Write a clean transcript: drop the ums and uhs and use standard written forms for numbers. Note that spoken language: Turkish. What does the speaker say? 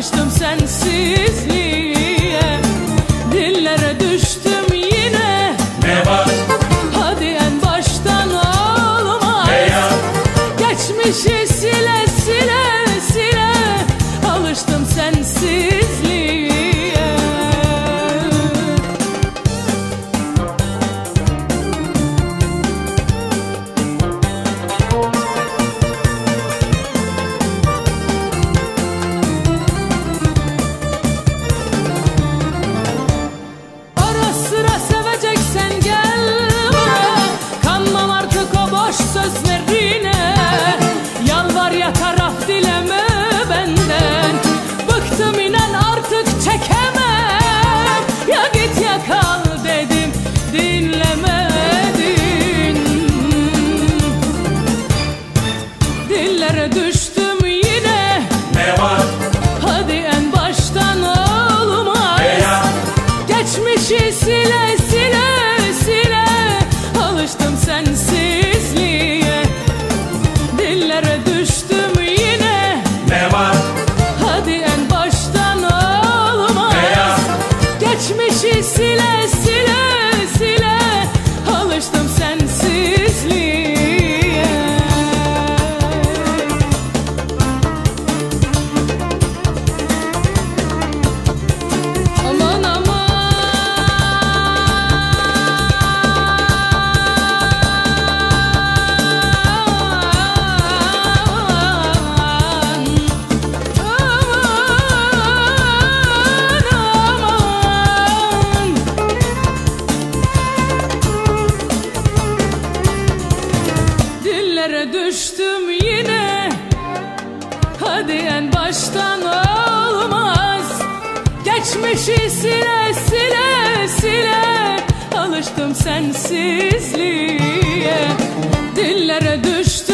alıştım sensizliğe. Dillere düştüm yine. Ne var? Hadi en baştan olmaz. Geçmişi sile sile sile, alıştım sensizliğe. Ara sıra seveceksen gel bana, kanmam artık o boş sözlerine. Yalvar yakar af dileme benden, bıktım inan artık çekemem. Ya git ya kal dedim, dinlemedin. Dillere düştüm yine. Ne var? Hadi en baştan olmaz. Geçmişi sile sile sile, alıştım sensizliğe. Dillere düştüm yine. Ne var? Hadi en baştan olmaz. Geçmişi sile sile sile, alıştım sensizliğe. Aman aman. Dillere düştüm yine. Hadi en baştan olmaz. Geçmişi sile sile sile, alıştım sensizliğe. Dillere düştüm